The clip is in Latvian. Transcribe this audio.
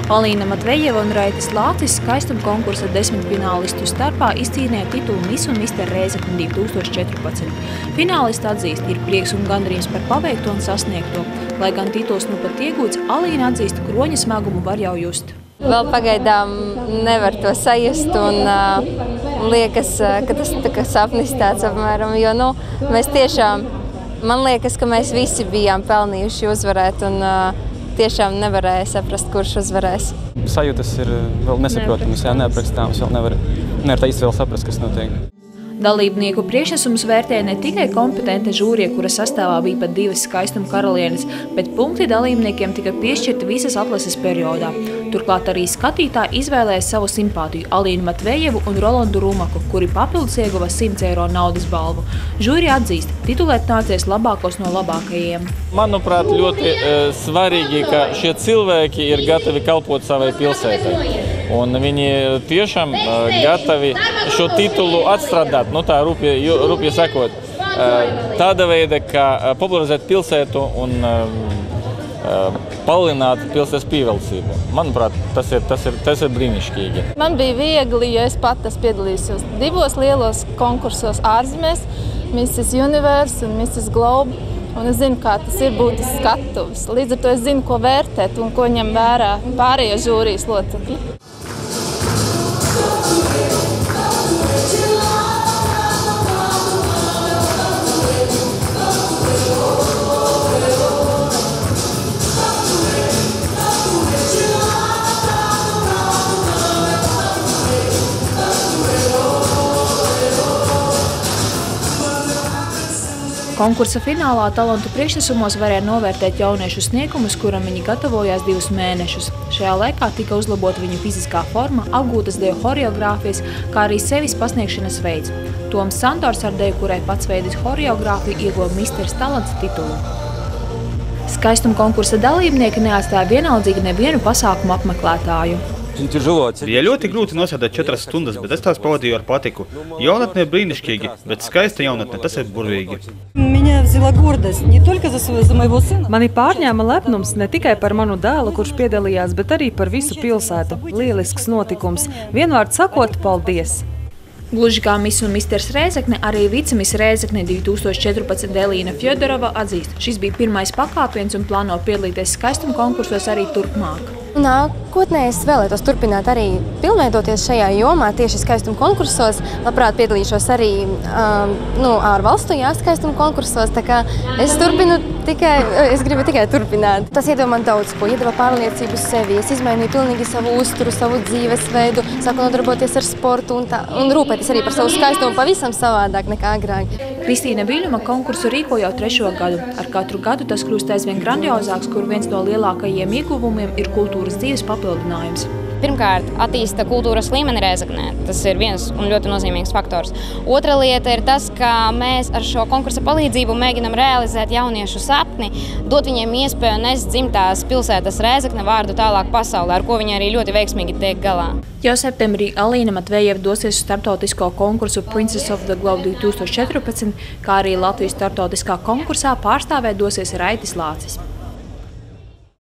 Alīna Matvejeva un Raitis Lācis skaistuma konkursa 10 finālistu starpā izcīnīja titulu Miss un Mister Rēzekne 2014. Finālisti atzīst, ir prieks un gandarījums par paveikto un sasniegto. Lai gan tituls nu pat iegūts, Alīna atzīst, kroņa smagumu var jau just. Vēl pagaidām nevar to sajust un liekas, ka tas tā kā sapnis tāds apmēram, jo mēs tiešām, man liekas, ka mēs visi bijām pelnījuši uzvarēt un tiešām nevarēja saprast, kurš uzvarēs. Sajūtas ir vēl nesaprotamas, neaprakstāmas, vēl nevar tā īsti vēl saprast, kas notiek. Dalībnieku priekšnesumus vērtēja ne tikai kompetenta žūrija, kura sastāvā bija pat 2 skaistuma karalienes, bet punkti dalībniekiem tika piešķirti visas atlases periodā. Turklāt arī skatītāji izvēlēja savu simpātiju Alīnu Matvejevu un Rolandu Rumaku, kuri papildus ieguva 100 eiro naudas balvu. Žūrija atzīst, titulēt nācies labākos no labākajiem. Manuprāt, ļoti svarīgi, ka šie cilvēki ir gatavi kalpot savai pilsētai. Un viņi tiešām gatavi šo titulu atstrādāt, tā rūpīgi sakot, tāda veida, kā popularizēt pilsētu un palielināt pilsētas pievilcību. Manuprāt, tas ir brīnišķīgi. Man bija viegli, jo es pat piedalījos 2 lielos konkursos ārzemēs, Mrs. Universe un Mrs. Globe. Un es zinu, kā tas ir būt skatuves. Līdz ar to es zinu, ko vērtēt un ko ņem vērā pārējie žūrijas locekļi. Konkursa finālā talantu priekšnesumos varēja novērtēt jauniešu sniegumus, kuram viņi gatavojās 2 mēnešus. Šajā laikā tika uzlabota viņu fiziskā forma, apgūtas deju horeogrāfijas, kā arī sevis pasniegšanas veids. Toms Santors ar deju, kurai pats veidis horeogrāfiju, ieguva Misteris Talants titulu. Skaistuma konkursa dalībnieki neatstāja vienaldzīgi nevienu pasākumu apmeklētāju. Bija ļoti grūti nosēdēt 4 stundas, bet es tās pavadīju ar patiku. Jaunatne ir brīnišķīgi, bet skaista jaunatne, tas ir burvīgi. Mani pārņēma lepnums ne tikai par manu dēlu, kurš piedalījās, bet arī par visu pilsētu. Lielisks notikums. Vienvārds sakot, paldies! Gluži kā Miss un Misters Rēzekne, arī vicemis Rēzekne 2014 Elīna Fjodorova atzīst, šis bija pirmais pakāpiens un plāno piedalīties skaistuma konkursos arī turpmāk. Nākotnē es vēlētos turpināt arī pilnveidoties šajā jomā, tieši skaistuma konkursos. Labprāt piedalīšos arī ārvalstu skaistuma konkursos, tā kā es gribu tikai turpināt. Tas iedeva man daudz ko, iedeva pārliecību sevi, es izmainīju pilnīgi savu uzturu, savu dzīvesveidu, sāku nodarboties ar sportu un rūpēties arī par savu skaistumu pavisam savādāk nekā agrāk. Kristīna Viļņuma konkursu rīko jau 3. gadu. Ar katru gadu tas kļūst aizvien grandiozāks, kur viens no lielākajiem ieguvumiem ir kultūras dzīves papildinājums. Pirmkārt, attīsta kultūras līmeni Rēzeknē. Tas ir viens un ļoti nozīmīgs faktors. Otra lieta ir tas, ka mēs ar šo konkursa palīdzību mēģinam realizēt jauniešu sapni, dot viņiem iespēju nest dzimtās pilsētas Rēzekne vārdu tālāk pasaulē, ar ko viņi arī ļoti veiksmīgi tiek galā. Jau septembrī Alīna Matvejeva dosies uz starptautisko konkursu Princess of the Globe 2014, kā arī Latvijas starptautiskā konkursā pārstāvēt dosies Raitis Lācis.